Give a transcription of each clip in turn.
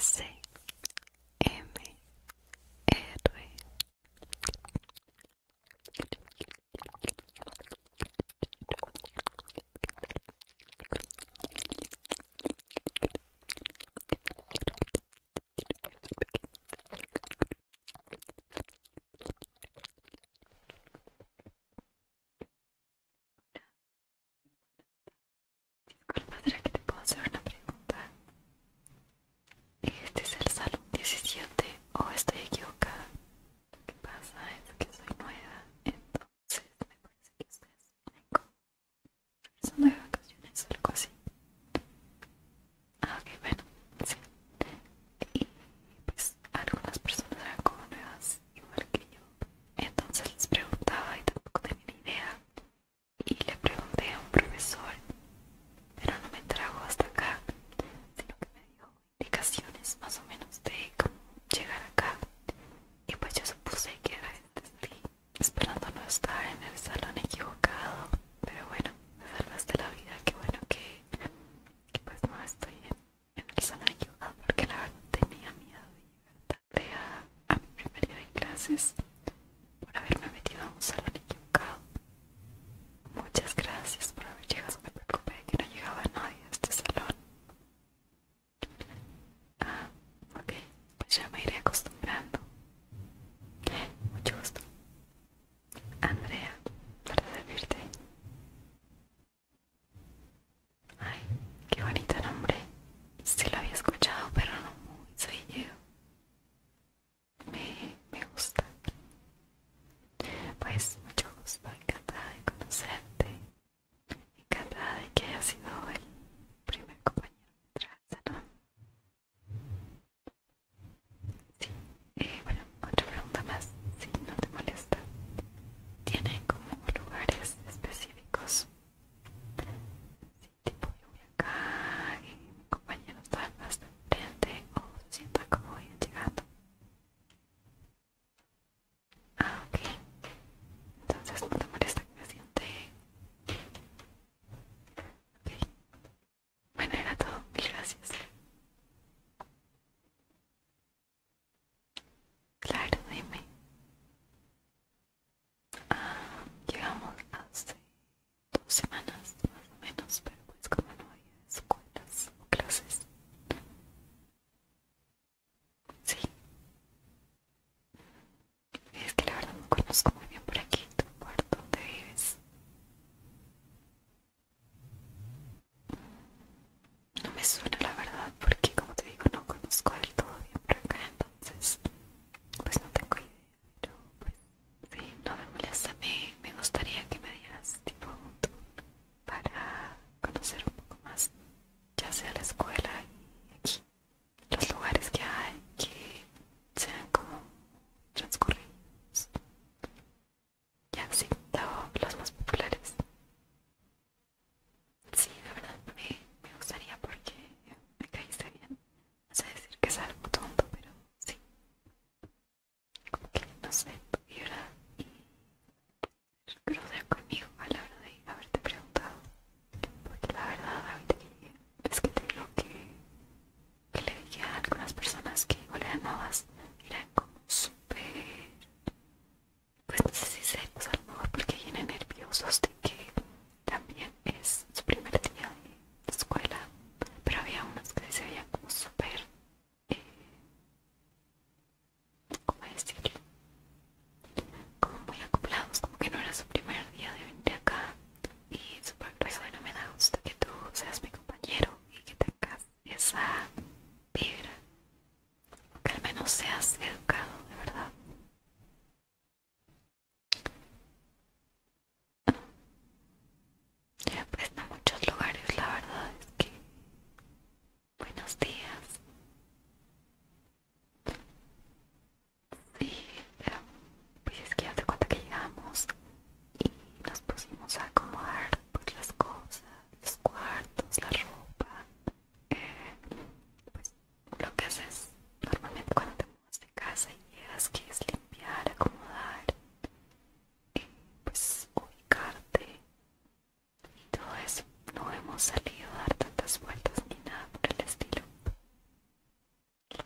S M R. Disculpa, ¿será que te puedo hacer una pregunta? ¿Este es el salón 17 o estoy equivocada? Lo que pasa es que soy nueva, entonces me parece que ustedes vienen como regresando de vacaciones o algo así. Ah, ok, bueno, sí. Y pues algunas personas eran como nuevas, igual que yo. Entonces les preguntaba y tampoco tenía ni idea. Y le pregunté a un profesor, pero no me trajo hasta acá, sino que me dio indicaciones más o menos de cómo llegar acá. Y pues yo supuse que era estoy esperando no estar en el salón equivocado. Pero bueno, me salvaste la vida, qué bueno que pues no estoy en el salón equivocado, porque la verdad tenía miedo de llegar tarde a mi primer día de clases por haberme metido a un salón equivocado. Muchas gracias por haber llegado, me preocupé de que no llegaba nadie a este salón. Ah, ok, pues ya me iré acostumbrando. Mucho gusto. Andrea, para servirte. Ay, qué bonito nombre. Sí lo había escuchado, pero no muy seguido. Me gusta. Pues mucho gusto, encantada de conocerte. Encantada de que hayas sido el primer compañero de trabajo, ¿no? Sí. Bueno, otra pregunta más, si no te molesta. ¿Tienen como lugares específicos? Sí, tipo yo voy acá y mi compañero está más de frente o se sienta como vayan llegando. Ah, ok. Entonces no te molesta que me siente. Ok. Bueno, era todo. Mil gracias. Claro, dime. Llegamos hace 2 semanas más o menos, pero pues como no había escuelas o clases. Sí, es que la verdad no conozco muy bien por aquí, tú por dónde vives. No me suena la verdad, porque como te digo, no conozco del todo bien por acá, entonces pues no tengo idea, pero pues sí, no me molesta, me gustaría que me dieras tipo un tour para conocer un poco más, ya sea la escuela y aquí, los lugares que hay, que sean como transcurridos, ya sí, los más populares. Sí, la verdad me gustaría porque me caíste bien. No sé decir que es algo tonto, pero sí, como que no sé, tu vibra y grosero conmigo a la hora de haberte preguntado. Porque la verdad, ahorita que llegué, es que te digo que le dije a algunas personas que igual eran nuevas, eran como súper, pues no sé si serios a lo mejor porque vienen nerviosos de que también es su primer día de escuela, pero había unos que se veían como súper, eh, ¿cómo decirlo? Como muy acoplados, como que no era su primer día de venir acá. Y súper, pues bueno, me da gusto que tú seas mi compañero y que tengas esa vibra, o que al menos seas educado, de verdad. Pues no muchos lugares, la verdad es que buenos días. Sí, pues es que ya te cuenta que llegamos y nos pusimos a acomodar pues las cosas, los cuartos, la ropa. eh, pues lo que haces normalmente cuando te mudas de casa y llegas, que es limpiar, acomodar, pues ubicarte y todo eso. No hemos salido a dar tantas vueltas ni nada por el estilo.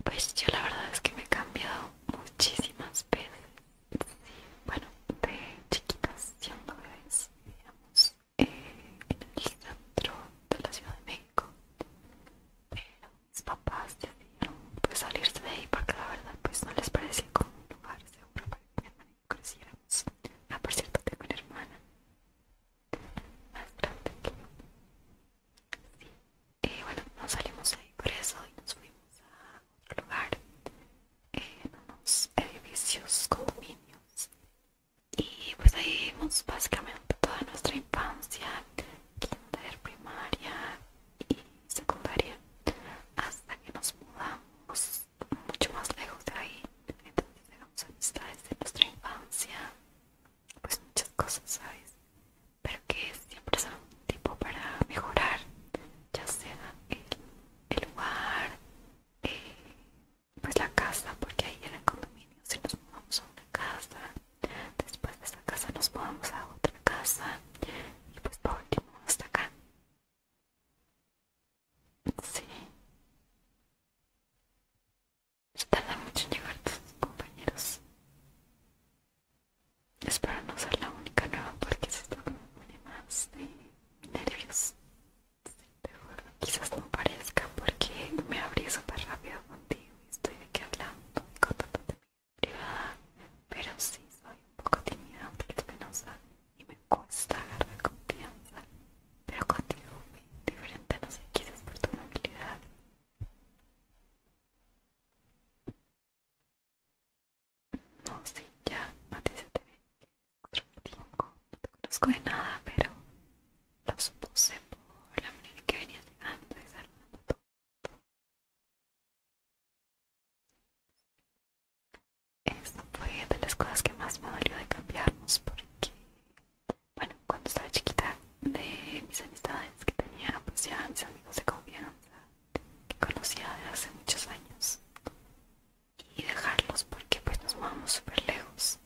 Pues yo la verdad es que me he cambiado muchísimas veces. Sí, bueno, de chiquitas, siendo bebés, vivíamos en el centro de la Ciudad de México, pero mis papás decidieron pues salirse de ahí porque la verdad pues no les parecía como un lugar seguro para que mi hermana y yo creciéramos. Ah, por cierto, tengo una hermana más grande que yo. Sí, bueno, nos salimos de ahí por eso y nos fuimos a otro lugar, en unos edificios, condominios, y pues ahí vivimos básicamente toda nuestra infancia, kinder, primaria y secundaria, hasta que nos mudamos mucho más lejos de ahí. Entonces dejamos amistades de nuestra infancia, pues muchas cosas, ¿sabes? Pero que siempre son tipo para mejorar, ya sea el lugar, pues la casa, porque ahí eran condominios y nos mudamos a una casa. Después de esa casa nos mudamos a otra casa y pues por último hasta acá. Sí, tarda mucho en llegar tus compañeros. Espero no ser la única nueva porque si esto me pone más de nervios. Sí, te juro. Quizás no parezca porque me abrí súper rápido contigo y estoy de que hablando y contándote mi vida privada, pero sí soy un poco tímida, un poquito penosa y me cuesta agarrar confianza. Pero contigo fue diferente, no sé, quizás por tu amabilidad. No, sí, ya, a ti se te ve extrovertido, no te conozco de nada, pero lo supuse por la manera en que venías llegando y saludando todo. Eso fue de las cosas que más me dolió de cambiarnos porque, bueno, cuando estaba chiquita, de mis amistades que tenía, pues ya mis amigos de confianza que conocía de hace muchos años, y dejarlos porque pues nos mudamos súper lejos.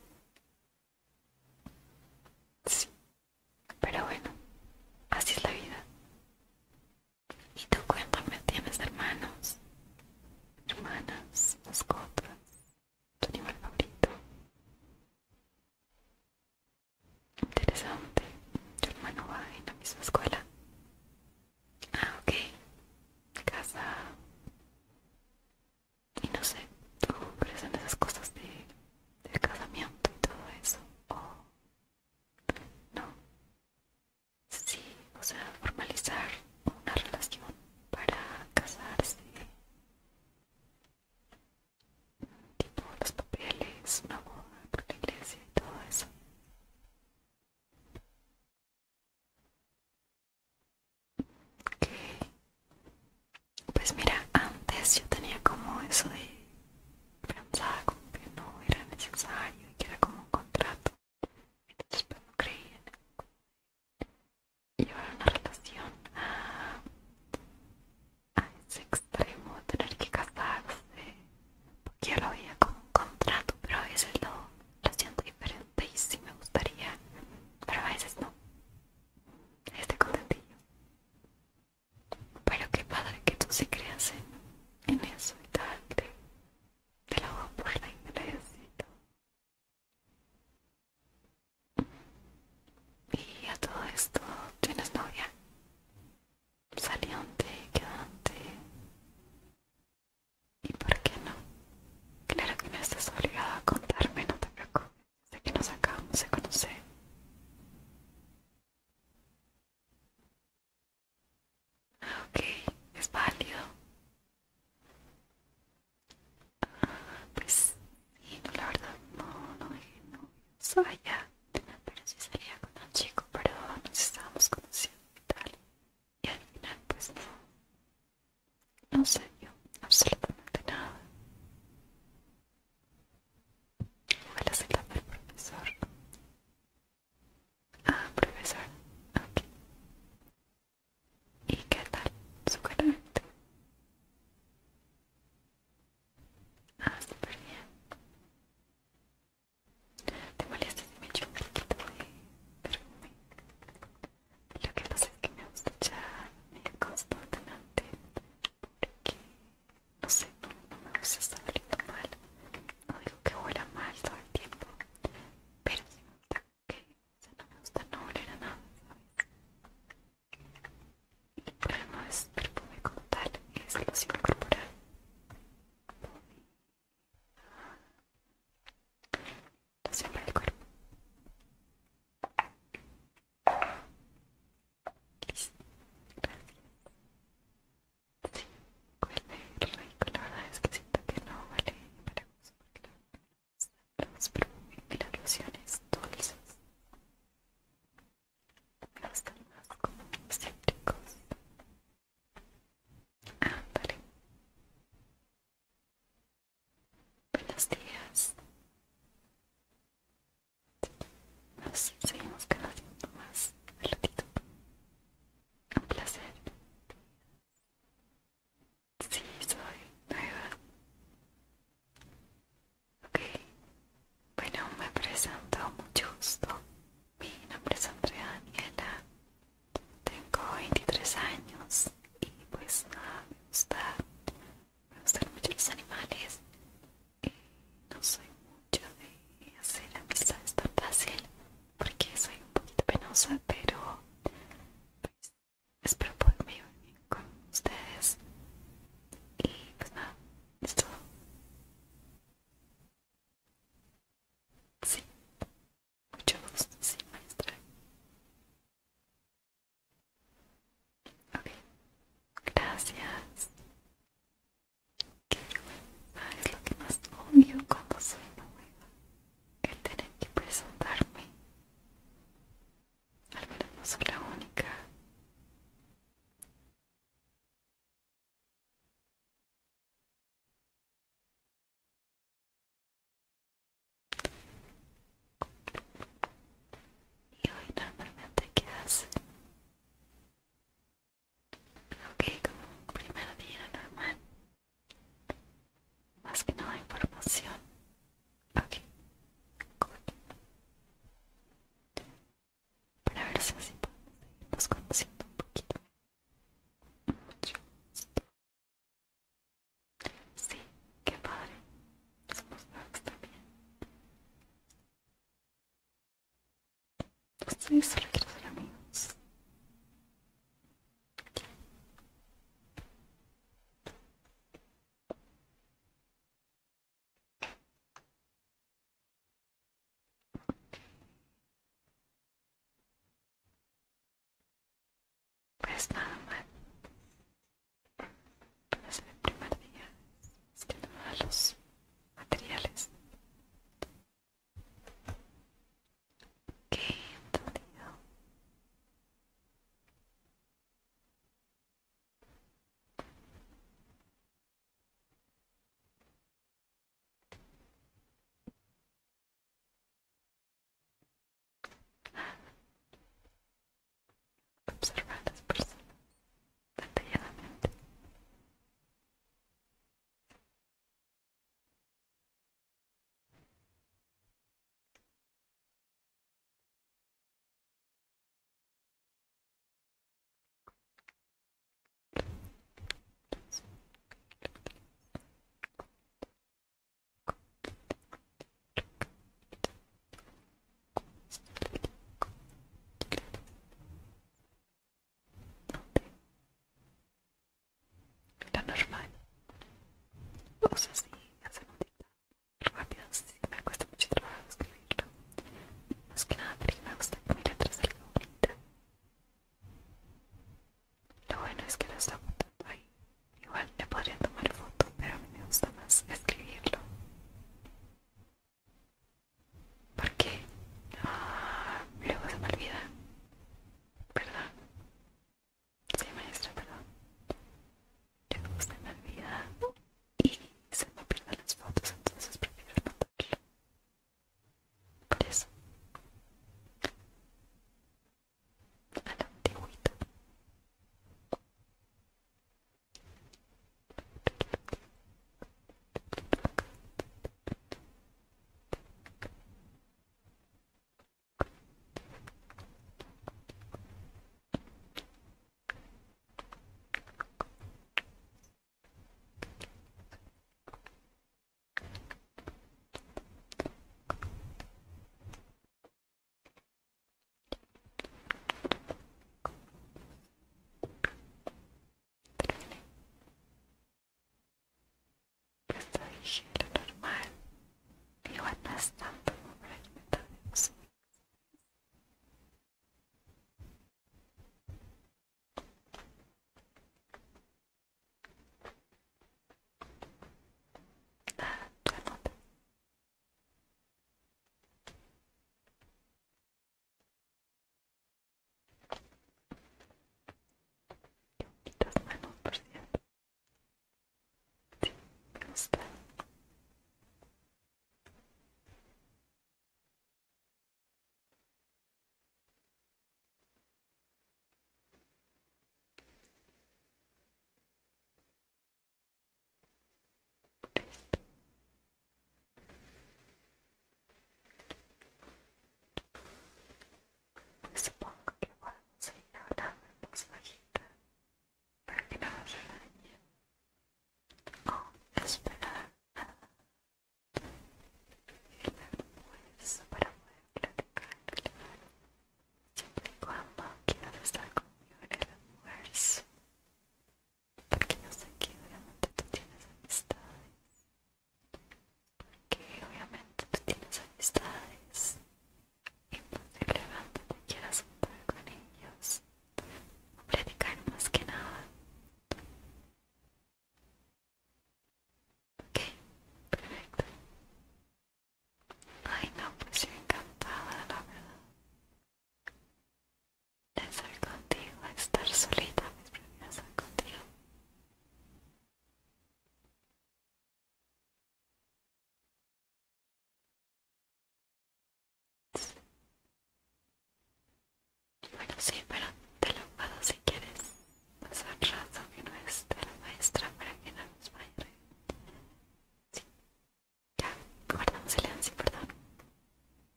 Sí, pero bueno, así es la vida. Y tú cuéntame, ¿tienes hermanos, hermanas, mascotas, tu animal favorito? Interesante. Tu hermano va en la misma escuela. Ah, ok. Casa. Y no sé, ¿tú crees en esas cosas de casamiento y todo eso? ¿O no? Sí, o sea, formalizar una relación para casarse, tipo los papeles, una boda con la iglesia y todo eso. Ok, pues mira, antes yo tenía como eso de pensaba como que no era necesario y que era como un contrato. Entonces pues no creía en llevar una relación a ese extremo de tener que casarse, porque yo lo veía como un contrato, pero a veces lo siento diferente y sí me gustaría, pero a veces no. Este contentillo. Pero qué padre que tú sí creas en eso y tal, de la voz por la inglés y todo. Y a todo esto, ¿tienes novia? Saliente, quedante. ¿Y por qué no? Claro que no estás obligado a contarme, no te preocupes. Sé que nos acabamos de conocer. Ok, es válido. Pues sí, no, la verdad no dejé novios allá, pero sí salía con un chico, pero nos estábamos conociendo y tal. Y al final pues no se dio absolutamente nada. Ojalá se la del profesor. Ah, profesor. Ok. ¿Y qué tal su carácter? Ah, súper bien. ¿Te molesta si me echo un poquito de perfume? Lo que pasa es que me gusta echar constantemente relajación corporal, relajación del cuerpo. Listo, gracias. Sí, huele rico, la verdad es que siento que no huele empalagoso porque los perfumes y las lociones dulces me gustan más como cítricos. Ándale. Buenos días. Nos seguimos conociendo más al ratito. Un placer. Sí, soy nueva. Ok. Bueno, me presento, mucho gusto. Mi nombre es Andrea Daniela. Tengo 23 años y pues nada, me gustan mucho los animales. No soy mucho de hacer amistades tan fácil porque soy un poquito penosa, pero pues espero poderme llevar bien con ustedes. Y pues nada, es todo. Sí, mucho gusto, sí, maestra. Ok, gracias. Qué vergüenza, es lo que más odio cuando soy nueva, el tener que presentarme. Al menos no soy la única. Y hoy normalmente, ¿qué hace? Ok, como un primer día normal. Más que nada información. Ok, cool. Para ver si así podemos seguirnos conociendo un poquito. Mucho gusto. Sí, qué padre. Somos nuevos también. Ustedes solo que